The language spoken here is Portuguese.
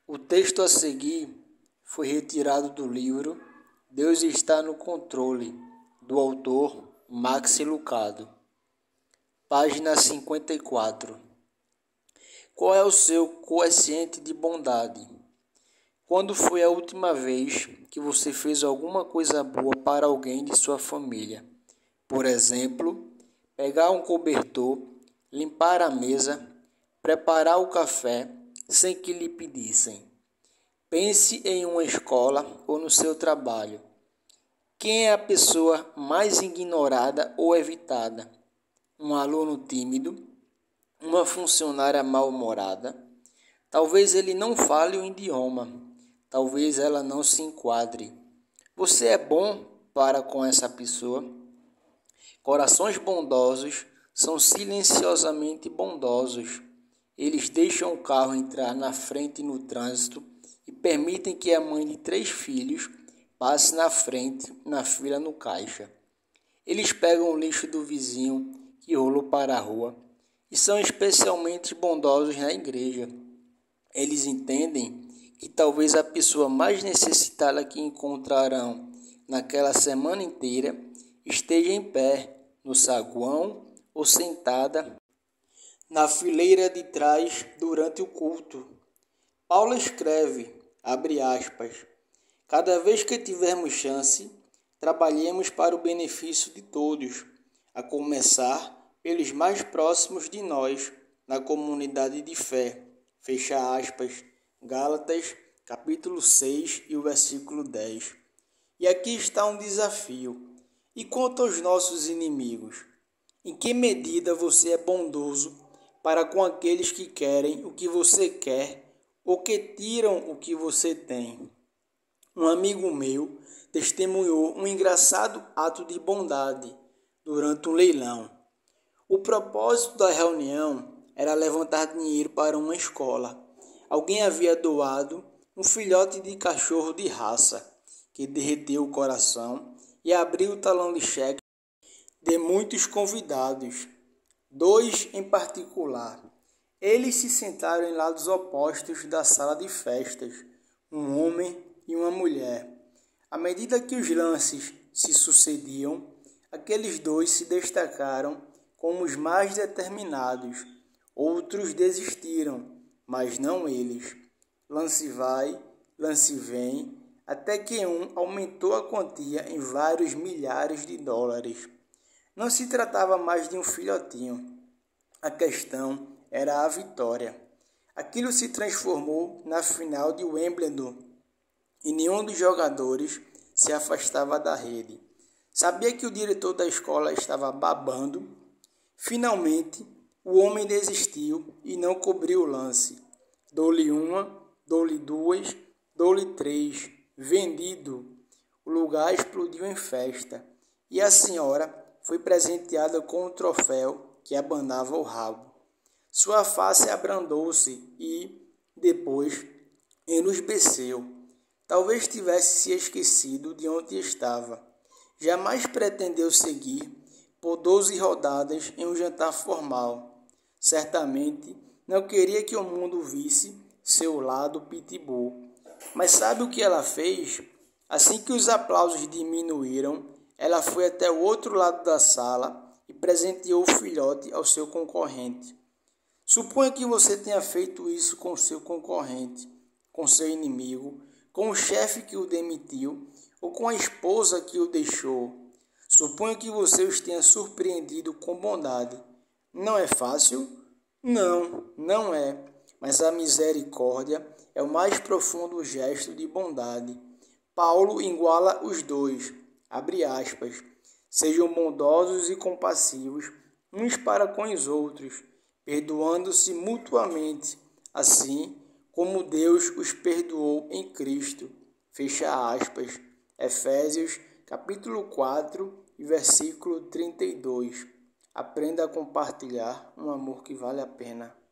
O texto a seguir foi retirado do livro Deus está no controle, do autor Max Lucado. Página 54. Qual é o seu quociente de bondade? Quando foi a última vez que você fez alguma coisa boa para alguém de sua família? Por exemplo, pegar um cobertor, limpar a mesa, preparar o café sem que lhe pedissem. Pense em uma escola ou no seu trabalho. Quem é a pessoa mais ignorada ou evitada? Um aluno tímido? Uma funcionária mal-humorada? Talvez ele não fale o idioma. Talvez ela não se enquadre. Você é bom para com essa pessoa? Corações bondosos são silenciosamente bondosos. Eles deixam o carro entrar na frente no trânsito e permitem que a mãe de 3 filhos passe na frente na fila no caixa. Eles pegam o lixo do vizinho que rolou para a rua e são especialmente bondosos na igreja. Eles entendem que talvez a pessoa mais necessitada que encontrarão naquela semana inteira esteja em pé, no saguão ou sentada na fileira de trás durante o culto. Paulo escreve, abre aspas, cada vez que tivermos chance, trabalhemos para o benefício de todos, a começar pelos mais próximos de nós, na comunidade de fé. Fecha aspas. Gálatas, capítulo 6 e o versículo 10. E aqui está um desafio. E quanto aos nossos inimigos? Em que medida você é bondoso para com aqueles que querem o que você quer ou que tiram o que você tem? Um amigo meu testemunhou um engraçado ato de bondade durante um leilão. O propósito da reunião era levantar dinheiro para uma escola. Alguém havia doado um filhote de cachorro de raça, que derreteu o coração e abriu o talão de cheque de muitos convidados, 2 em particular. Eles se sentaram em lados opostos da sala de festas, um homem e uma mulher. À medida que os lances se sucediam, aqueles 2 se destacaram como os mais determinados. Outros desistiram, mas não eles. Lance vai, lance vem, até que um aumentou a quantia em vários milhares de dólares. Não se tratava mais de um filhotinho. A questão era a vitória. Aquilo se transformou na final de Wimbledon e nenhum dos jogadores se afastava da rede. Sabia que o diretor da escola estava babando? Finalmente, o homem desistiu e não cobriu o lance. Dou-lhe uma, dou-lhe 2, dou-lhe 3. Vendido. O lugar explodiu em festa e a senhora foi presenteada com um troféu que abanava o rabo. Sua face abrandou-se e, depois, enrubesceu. Talvez tivesse se esquecido de onde estava. Jamais pretendeu seguir por 12 rodadas em um jantar formal. Certamente não queria que o mundo visse seu lado pitbull. Mas sabe o que ela fez? Assim que os aplausos diminuíram, ela foi até o outro lado da sala e presenteou o filhote ao seu concorrente. Suponha que você tenha feito isso com seu concorrente, com seu inimigo, com o chefe que o demitiu ou com a esposa que o deixou. Suponha que você os tenha surpreendido com bondade. Não é fácil? Não, não é. Mas a misericórdia é o mais profundo gesto de bondade. Paulo iguala os 2. Abre aspas. Sejam bondosos e compassivos uns para com os outros, perdoando-se mutuamente, assim como Deus os perdoou em Cristo. Fecha aspas. Efésios, capítulo 4 e versículo 32. Aprenda a compartilhar um amor que vale a pena.